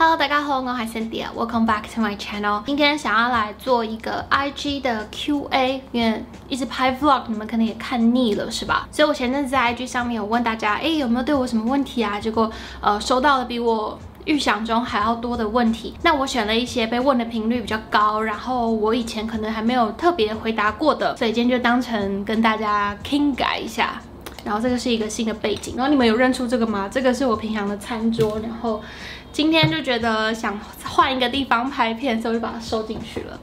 Hello， 大家好，我是 Cynthia，Welcome back to my channel。今天想要来做一个 IG 的 QA， 因为一直拍 vlog， 你们可能也看腻了，是吧？所以我前阵子在 IG 上面有问大家，有没有对我什么问题啊？结果收到了比我预想中还要多的问题。那我选了一些被问的频率比较高，然后我以前可能还没有特别回答过的，所以今天就当成跟大家轻改一下。然后这个是一个新的背景，然后你们有认出这个吗？这个是我平常的餐桌，然后今天就觉得想换一个地方拍片，所以我就把它收进去了。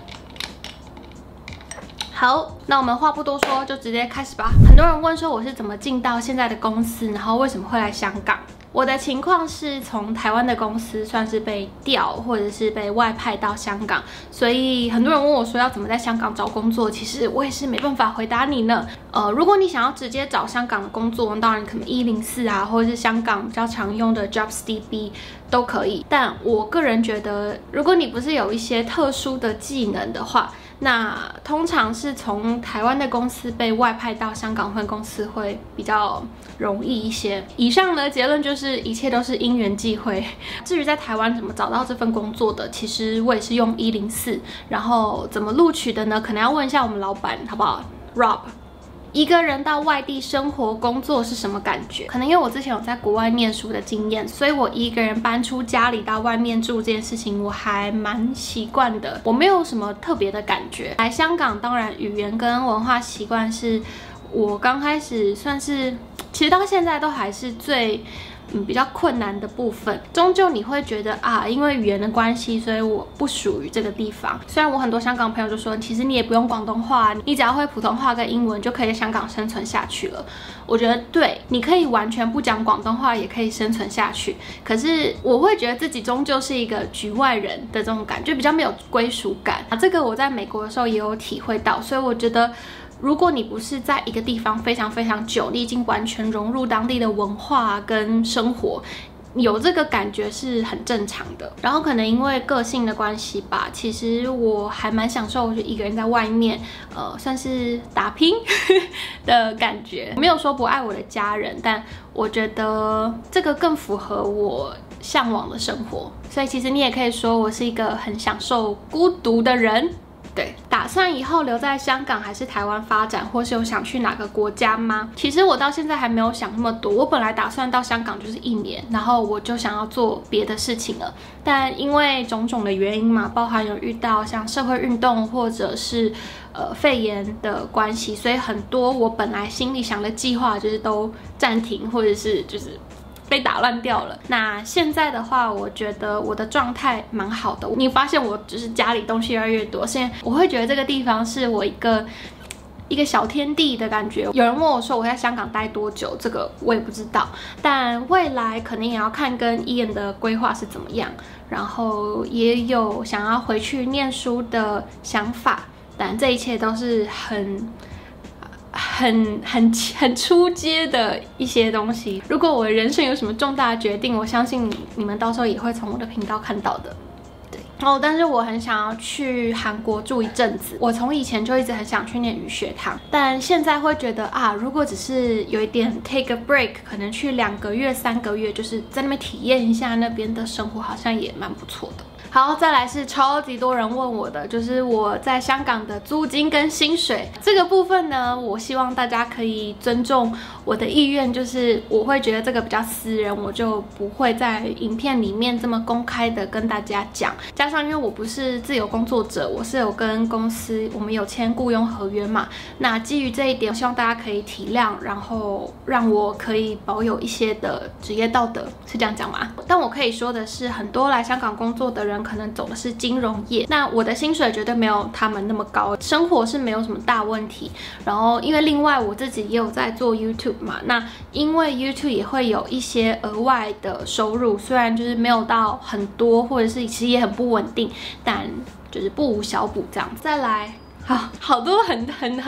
好，那我们话不多说，就直接开始吧。很多人问说我是怎么进到现在的公司，然后为什么会来香港？我的情况是从台湾的公司算是被调或者是被外派到香港，所以很多人问我说要怎么在香港找工作，其实我也是没办法回答你呢。如果你想要直接找香港的工作，当然可能104啊，或者是香港比较常用的 JobsDB 都可以。但我个人觉得，如果你不是有一些特殊的技能的话，那通常是从台湾的公司被外派到香港分公司会比较容易一些。以上的结论就是一切都是因缘际会。至于在台湾怎么找到这份工作的，其实我也是用104，然后怎么录取的呢？可能要问一下我们老板，好不好 ？Rob。一个人到外地生活工作是什么感觉？可能因为我之前有在国外念书的经验，所以我一个人搬出家里到外面住这件事情我还蛮习惯的，我没有什么特别的感觉。来香港当然语言跟文化习惯是我刚开始算是，其实到现在都还是最比较困难的部分。终究你会觉得因为语言的关系，所以我不属于这个地方。虽然我很多香港朋友就说，其实你也不用广东话，你只要会普通话跟英文就可以在香港生存下去了。我觉得对，你可以完全不讲广东话也可以生存下去。可是我会觉得自己终究是一个局外人的这种感觉，比较没有归属感。这个我在美国的时候也有体会到，所以我觉得如果你不是在一个地方非常非常久，你已经完全融入当地的文化跟生活，有这个感觉是很正常的。然后可能因为个性的关系吧，其实我还蛮享受就一个人在外面算是打拼的感觉。没有说不爱我的家人，但我觉得这个更符合我向往的生活。所以其实你也可以说我是一个很享受孤独的人。对，打算以后留在香港还是台湾发展，或是有想去哪个国家吗？其实我到现在还没有想那么多。我本来打算到香港就是1年，然后我就想要做别的事情了。但因为种种的原因嘛，包含有遇到像社会运动或者是肺炎的关系，所以很多我本来心里想的计划就是都暂停，或者是就是被打乱掉了。那现在的话，我觉得我的状态蛮好的。你发现我就是家里东西越来越多，现在我会觉得这个地方是我一个小天地的感觉。有人问我说我在香港待多久，这个我也不知道，但未来可能也要看跟Ian的规划是怎么样，然后也有想要回去念书的想法，但这一切都是很初阶的一些东西。如果我的人生有什么重大的决定，我相信你们到时候也会从我的频道看到的。对但是我很想要去韩国住一阵子。我从以前就一直很想去念语学堂，但现在会觉得如果只是有一点 take a break， 可能去2个月、3个月，就是在那边体验一下那边的生活，好像也蛮不错的。好，再来是超级多人问我的，就是我在香港的租金跟薪水这个部分呢，我希望大家可以尊重我的意愿，就是我会觉得这个比较私人，我就不会在影片里面这么公开的跟大家讲。加上因为我不是自由工作者，我是有跟公司我们有签雇佣合约嘛，那基于这一点，我希望大家可以体谅，然后让我可以保有一些的职业道德，是这样讲吗？但我可以说的是，很多来香港工作的人可能走的是金融业，那我的薪水绝对没有他们那么高，生活是没有什么大问题。然后因为另外我自己也有在做 YouTube 嘛，那因为 YouTube 也会有一些额外的收入，虽然就是没有到很多，或者是其实也很不稳定，但就是不无小补这样子。再来好多很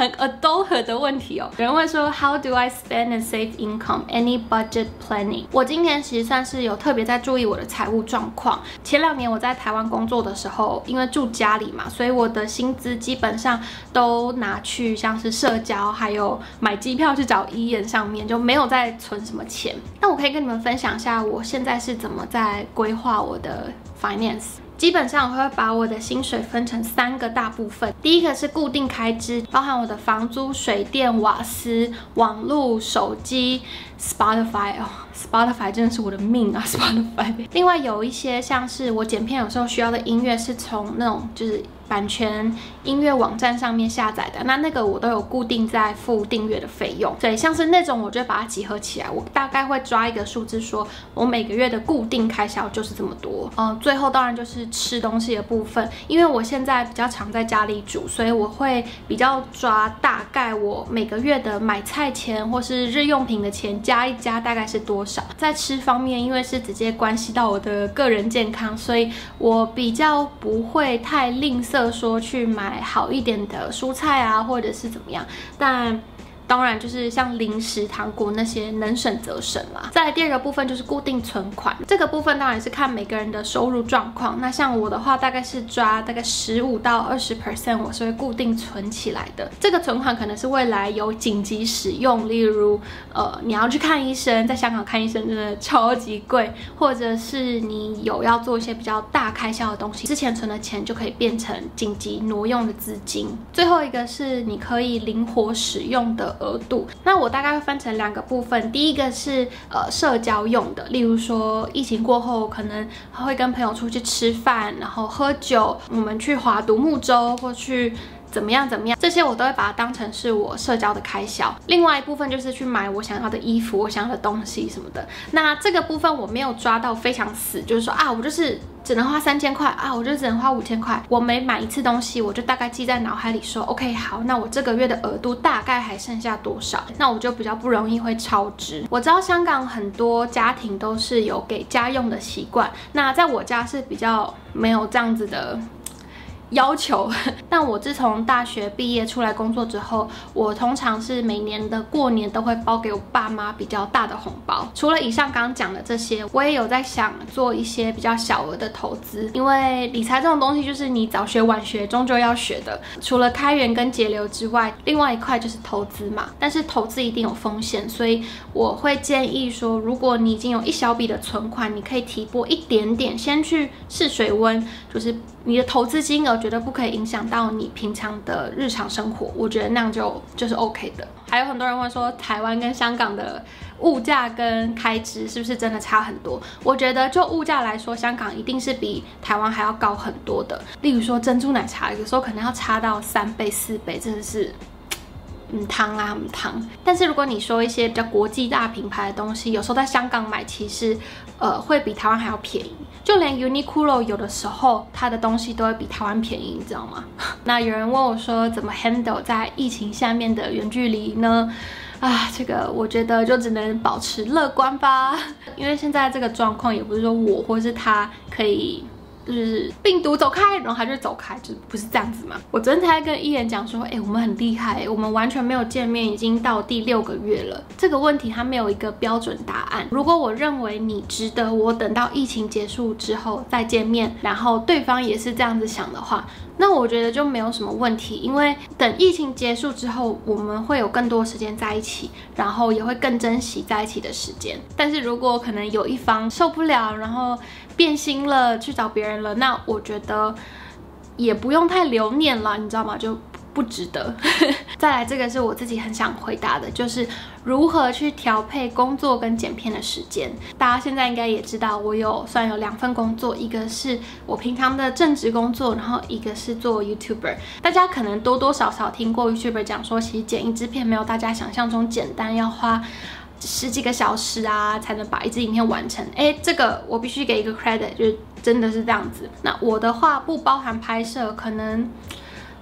adult 的问题哦。有人会说 How do I spend and save income? Any budget planning? 我今年其实算是有特别在注意我的财务状况。前2年我在台湾工作的时候，因为住家里嘛，所以我的薪资基本上都拿去像是社交，还有买机票去找医院上面，就没有再存什么钱。那我可以跟你们分享一下我现在是怎么在规划我的 finance。基本上我会把我的薪水分成3个大部分。第一个是固定开支，包含我的房租、水电、瓦斯、网络、手机、Spotify。Spotify 真的是我的命啊 ，Spotify。另外有一些像是我剪片有时候需要的音乐，是从那种就是版权音乐网站上面下载的，那个我都有固定在付订阅的费用。对，像是那种我就把它集合起来，我大概会抓一个数字，说我每个月的固定开销就是这么多。最后当然就是吃东西的部分，因为我现在比较常在家里煮，所以我会比较抓大概我每个月的买菜钱或是日用品的钱加一加大概是多少。在吃方面，因为是直接关系到我的个人健康，所以我比较不会太吝啬说去买好一点的蔬菜啊，或者是怎么样。但当然就是像零食、糖果那些能省则省啦。再来第2个部分就是固定存款，这个部分当然是看每个人的收入状况。那像我的话，大概是抓大概15%到20%，我是会固定存起来的。这个存款可能是未来有紧急使用，例如你要去看医生，在香港看医生真的超级贵，或者是你有要做一些比较大开销的东西，之前存的钱就可以变成紧急挪用的资金。最后一个是你可以灵活使用的额度，那我大概会分成2个部分。第一个是社交用的，例如说疫情过后可能会跟朋友出去吃饭，然后喝酒，我们去划独木舟或去怎么样，这些我都会把它当成是我社交的开销。另外一部分就是去买我想要的衣服、我想要的东西什么的。那这个部分我没有抓到非常死，就是说我就是只能花3000块啊，我就只能花5000块。我每买一次东西，我就大概记在脑海里说 ，OK， 好，那我这个月的额度大概还剩下多少？那我就比较不容易会超支。我知道香港很多家庭都是有给家用的习惯，那在我家是比较没有这样子的要求，但我自从大学毕业出来工作之后，我通常是每年的过年都会包给我爸妈比较大的红包。除了以上刚刚讲的这些，我也有在想做一些比较小额的投资，因为理财这种东西就是你早学晚学，终究要学的。除了开源跟节流之外，另外一块就是投资嘛。但是投资一定有风险，所以我会建议说，如果你已经有一小笔的存款，你可以提拨一点点，先去试水温，就是你的投资金额绝对不可以影响到你平常的日常生活，我觉得那样就是 OK 的。还有很多人会说台湾跟香港的物价跟开支是不是真的差很多？我觉得就物价来说，香港一定是比台湾还要高很多的。例如说珍珠奶茶，有时候可能要差到3倍、4倍，真的是汤。但是如果你说一些比较国际大品牌的东西，有时候在香港买其实会比台湾还要便宜。就连 Uniqlo 有的时候它的东西都会比台湾便宜，你知道吗？那有人问我说怎么 handle 在疫情下面的远距离呢？这个我觉得就只能保持乐观吧，因为现在这个状况也不是说我或是他可以就是病毒走开，然后他就走开，就不是这样子嘛。我昨天才跟艺人讲说，我们很厉害，我们完全没有见面，已经到第6个月了。这个问题它没有一个标准答案。如果我认为你值得我等到疫情结束之后再见面，然后对方也是这样子想的话，那我觉得就没有什么问题，因为等疫情结束之后，我们会有更多时间在一起，然后也会更珍惜在一起的时间。但是如果可能有一方受不了，然后变心了，去找别人了，那我觉得也不用太留念了，你知道吗？就不值得。再来，这个是我自己很想回答的，就是如何去调配工作跟剪片的时间。大家现在应该也知道，我虽然有2份工作，一个是我平常的正职工作，然后一个是做 YouTuber。大家可能多多少少听过 YouTuber 讲说，其实剪一支片没有大家想象中简单，要花10几个小时啊，才能把一支影片完成。这个我必须给一个 credit， 就是真的是这样子。那我的话不包含拍摄，可能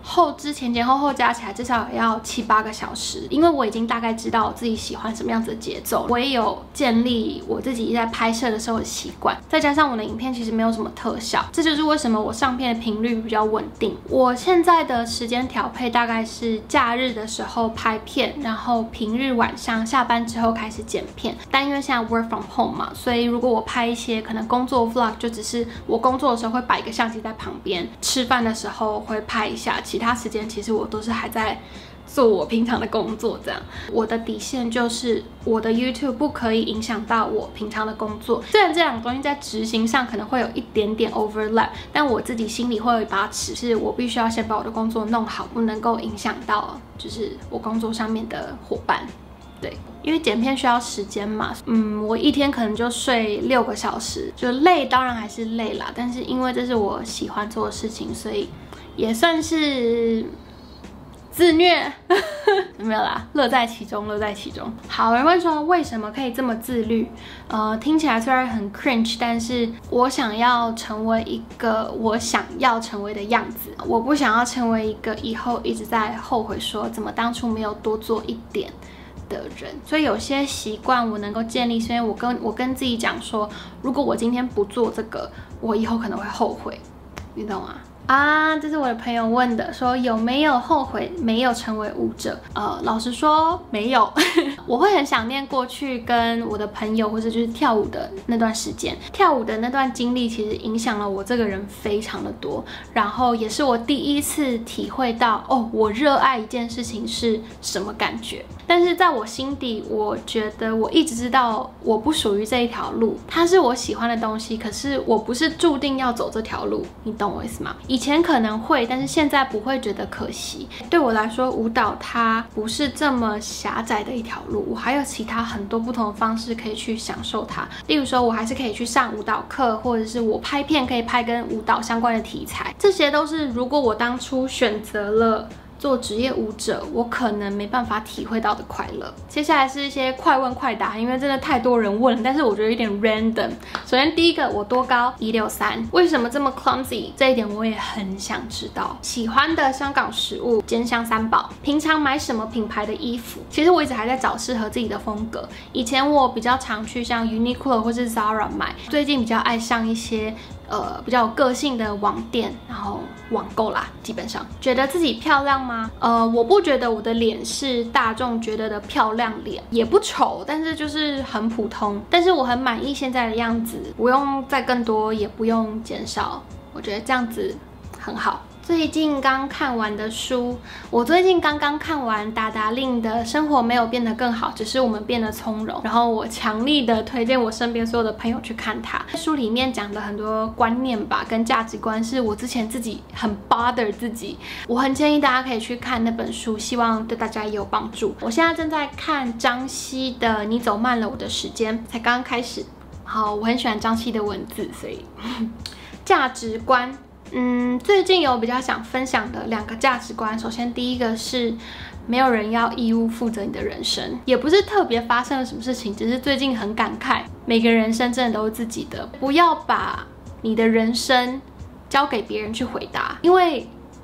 前后加起来至少也要7、8个小时，因为我已经大概知道我自己喜欢什么样子的节奏，我也有建立我自己在拍摄的时候的习惯，再加上我的影片其实没有什么特效，这就是为什么我上片的频率比较稳定。我现在的时间调配大概是假日的时候拍片，然后平日晚上下班之后开始剪片。但因为现在 work from home 嘛，所以如果我拍一些可能工作 vlog， 就只是我工作的时候会摆一个相机在旁边，吃饭的时候会拍一下，其他时间其实我都是还在做我平常的工作。这样，我的底线就是我的 YouTube 不可以影响到我平常的工作。虽然这两个东西在执行上可能会有一点点 overlap， 但我自己心里会有一把尺，是我必须要先把我的工作弄好，不能够影响到就是我工作上面的伙伴。对，因为剪片需要时间嘛，我一天可能就睡6个小时，就累当然还是累啦，但是因为这是我喜欢做的事情，所以也算是自虐没有啦，乐在其中，乐在其中。好，有人问说为什么可以这么自律？听起来虽然很 cringe， 但是我想要成为一个我想要成为的样子，我不想要成为一个以后一直在后悔说怎么当初没有多做一点的人。所以有些习惯我能够建立，是因为我跟自己讲说，如果我今天不做这个，我以后可能会后悔，你懂吗？这是我的朋友问的，说有没有后悔没有成为舞者？老实说没有。我会很想念过去跟我的朋友或者就是跳舞的那段时间，跳舞的那段经历其实影响了我这个人非常的多，然后也是我第一次体会到我热爱一件事情是什么感觉。但是在我心底，我觉得我一直知道我不属于这一条路，它是我喜欢的东西，可是我不是注定要走这条路，你懂我意思吗？以前可能会，但是现在不会觉得可惜。对我来说，舞蹈它不是这么狭窄的一条路，我还有其他很多不同的方式可以去享受它。例如说，我还是可以去上舞蹈课，或者是我拍片可以拍跟舞蹈相关的题材，这些都是如果我当初选择了做职业舞者，我可能没办法体会到的快乐。接下来是一些快问快答，因为真的太多人问了，但是我觉得有点 random。首先第一个，我多高？163。为什么这么 clumsy？ 这一点我也很想知道。喜欢的香港食物，煎香三宝。平常买什么品牌的衣服？其实我一直还在找适合自己的风格。以前我比较常去像 Uniqlo 或是 Zara 买，最近比较爱上一些比较有个性的网店，然后网购啦。基本上觉得自己漂亮吗？我不觉得我的脸是大众觉得的漂亮脸，也不丑，但是就是很普通。但是我很满意现在的样子，不用再更多，也不用减少，我觉得这样子很好。最近刚看完的书，我最近刚刚看完达达令的《生活没有变得更好，只是我们变得从容》，然后我强力的推荐我身边所有的朋友去看它。书里面讲的很多观念吧，跟价值观是我之前自己很 bother 自己，我很建议大家可以去看那本书，希望对大家也有帮助。我现在正在看张希的《你走慢了我的时间》，才刚刚开始。好，我很喜欢张希的文字，所以价值观。最近有比较想分享的2个价值观。首先第一个是没有人要义务负责你的人生，也不是特别发生了什么事情，只是最近很感慨，每个人生真的都是自己的，不要把你的人生交给别人去回答，因为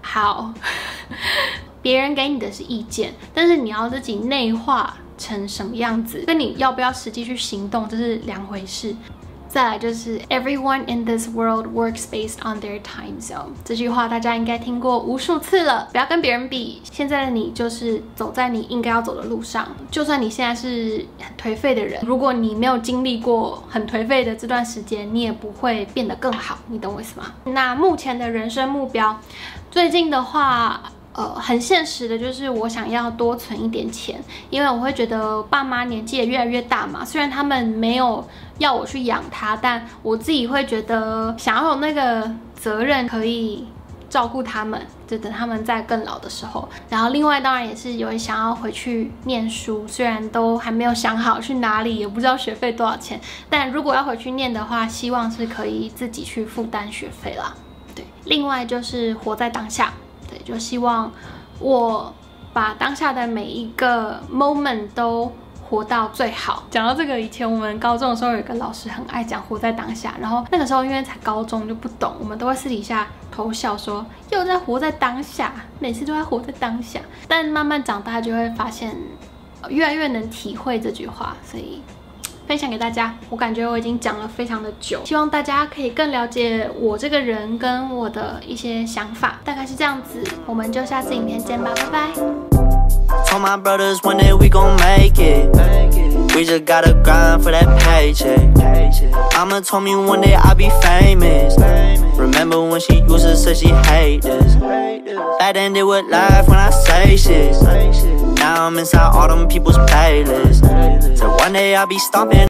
别人给你的是意见，但是你要自己内化成什么样子，跟你要不要实际去行动，这是2回事。再来就是 Everyone in this world works based on their time zone， 这句话大家应该听过无数次了。不要跟别人比，现在的你就是走在你应该要走的路上。就算你现在是很颓废的人，如果你没有经历过很颓废的这段时间，你也不会变得更好，你懂我意思吗？那目前的人生目标，最近的话很现实的就是我想要多存一点钱，因为我会觉得爸妈年纪也越来越大嘛，虽然他们没有要我去养他，但我自己会觉得想要有那个责任可以照顾他们，就等他们在更老的时候。然后另外当然也是有想要回去念书，虽然都还没有想好去哪里，也不知道学费多少钱，但如果要回去念的话，希望是可以自己去负担学费啦。对，另外就是活在当下。对，就希望我把当下的每一个 moment 都活到最好。讲到这个，以前我们高中的时候有一个老师很爱讲活在当下，然后那个时候因为才高中就不懂，我们都会私底下偷笑说又在活在当下，每次都在活在当下。但慢慢长大就会发现，越来越能体会这句话，所以分享给大家。我感觉我已经讲了非常的久，希望大家可以更了解我这个人跟我的一些想法，大概是这样子。我们就下次影片见吧，拜拜。 Told my brothers one day we gon' make it. We just gotta grind for that paycheck. Mama told me one day I'll be famous. Remember when she used to say she hate this? Back then they would laugh when I say shit. Now I'm inside all them people's playlists. So one day I'll be stomping.